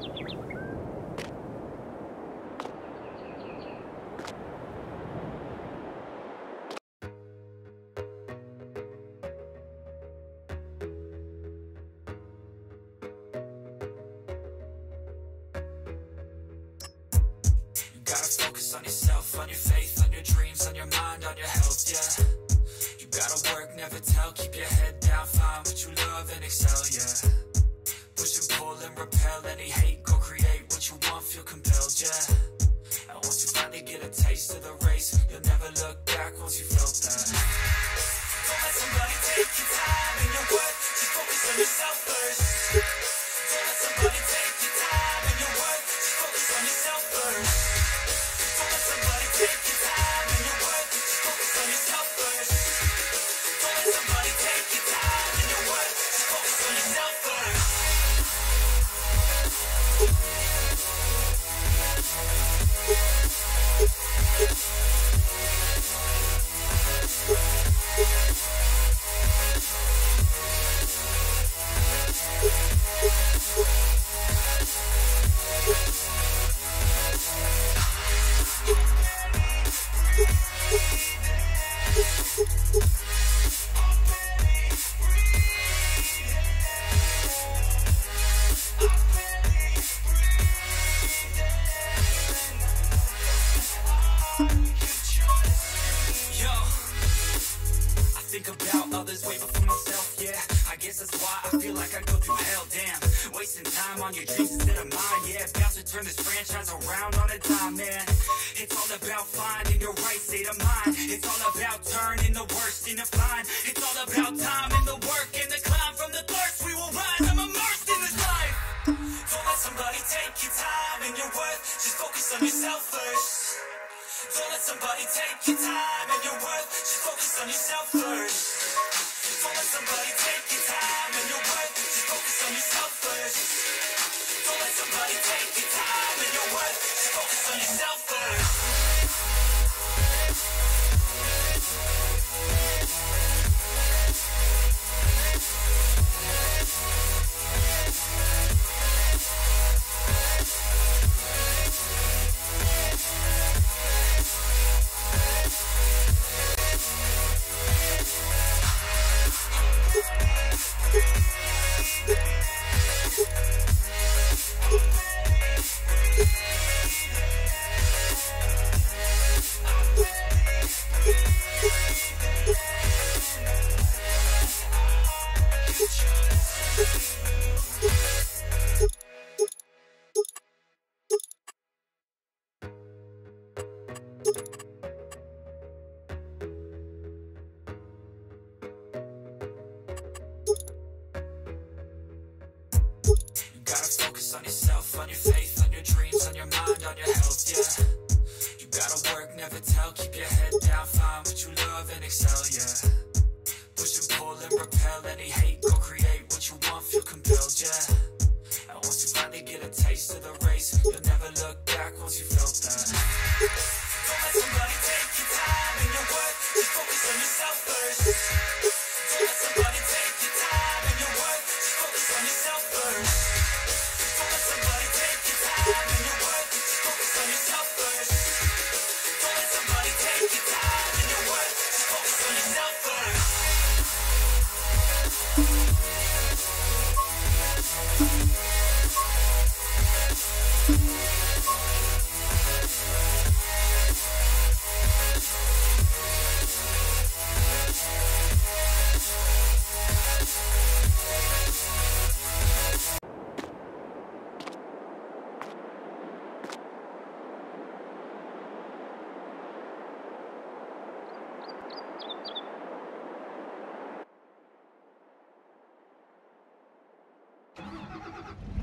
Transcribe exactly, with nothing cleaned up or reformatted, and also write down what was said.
Gotta focus on yourself, on your faith, on your dreams, on your mind, on your health, yeah. You gotta work, never tell, keep your head down, find what you love and excel, yeah. Push and pull and repel any hate, go create what you want, feel compelled, yeah. And once you finally get a taste of the race, you'll never look back once you felt that. Don't let somebody take your time and your worth, just focus on yourself first. Don't let somebody take your time and your worth, just focus on yourself first. Don't let somebody take your time and your worth, just focus on yourself first. Don't let somebody take your time and your worth, just focus on yourself first. Think about others way before myself, yeah. I guess that's why I feel like I go through hell, damn. Wasting time on your dreams instead of mine, yeah. About to turn this franchise around on a dime, man. It's all about finding your right state of mind. It's all about turning the worst into fine. It's all about time and the work and the climb. From the thirst we will rise, I'm immersed in this life. Don't let somebody take your time and your worth, just focus on yourself first. Don't let somebody take your time and your worth, just focus on yourself first. Don't let somebody take your time and your worth, just focus on yourself first. Don't let somebody take your time and your worth, just focus on yourself first. Gotta focus on yourself, on your faith, on your dreams, on your mind, on your health, yeah. You gotta work, never tell, keep your head down, find what you love and excel, yeah. Push and pull and repel any hate, go create what you want, feel compelled, yeah. And once you finally get a taste of the race, you'll never look back once you felt that. Don't let somebody take your time and your worth, just focus on yourself first. Don't let somebody take your time and your worth, just focus on yourself first. Don't let somebody take your time and your worth, just focus on yourself first. Don't let somebody take your time and your worth, just focus on yourself first. You